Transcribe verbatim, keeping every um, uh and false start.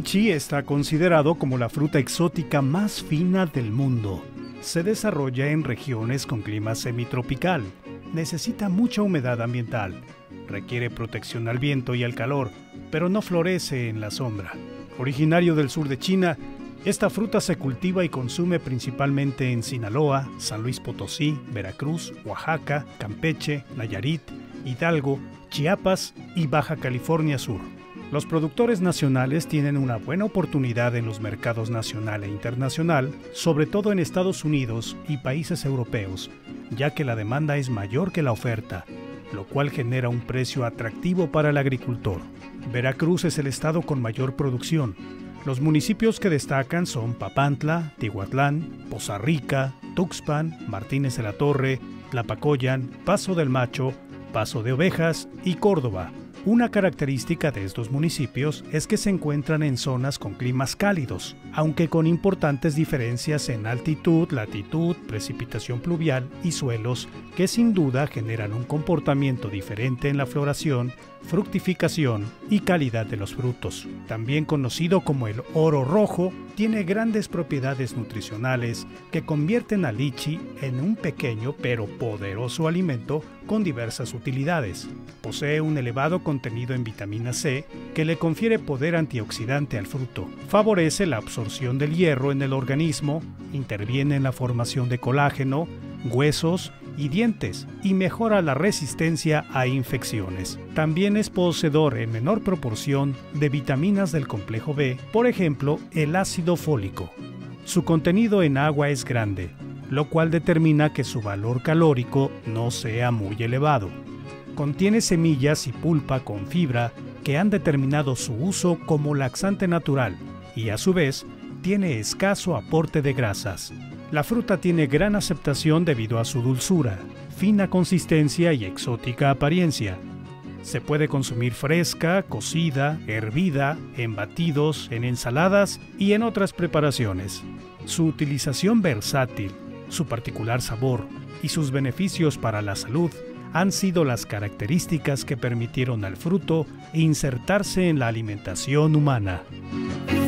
lichi está considerado como la fruta exótica más fina del mundo. Se desarrolla en regiones con clima semitropical. Necesita mucha humedad ambiental. Requiere protección al viento y al calor, pero no florece en la sombra. Originario del sur de China, esta fruta se cultiva y consume principalmente en Sinaloa, San Luis Potosí, Veracruz, Oaxaca, Campeche, Nayarit, Hidalgo, Chiapas y Baja California Sur. Los productores nacionales tienen una buena oportunidad en los mercados nacional e internacional, sobre todo en Estados Unidos y países europeos, ya que la demanda es mayor que la oferta, lo cual genera un precio atractivo para el agricultor. Veracruz es el estado con mayor producción. Los municipios que destacan son Papantla, Tihuatlán, Poza Rica, Tuxpan, Martínez de la Torre, Tlapacoyan, Paso del Macho, Paso de Ovejas y Córdoba. Una característica de estos municipios es que se encuentran en zonas con climas cálidos, aunque con importantes diferencias en altitud, latitud, precipitación pluvial y suelos que sin duda generan un comportamiento diferente en la floración, fructificación y calidad de los frutos. También conocido como el oro rojo, tiene grandes propiedades nutricionales que convierten al lichi en un pequeño pero poderoso alimento con diversas utilidades. Posee un elevado contenido en vitamina C que le confiere poder antioxidante al fruto. Favorece la absorción del hierro en el organismo, interviene en la formación de colágeno, huesos y dientes y mejora la resistencia a infecciones. También es poseedor en menor proporción de vitaminas del complejo B, por ejemplo, el ácido fólico. Su contenido en agua es grande, lo cual determina que su valor calórico no sea muy elevado. Contiene semillas y pulpa con fibra que han determinado su uso como laxante natural y a su vez tiene escaso aporte de grasas. La fruta tiene gran aceptación debido a su dulzura, fina consistencia y exótica apariencia. Se puede consumir fresca, cocida, hervida, en batidos, en ensaladas y en otras preparaciones. Su utilización versátil, su particular sabor y sus beneficios para la salud han sido las características que permitieron al fruto insertarse en la alimentación humana.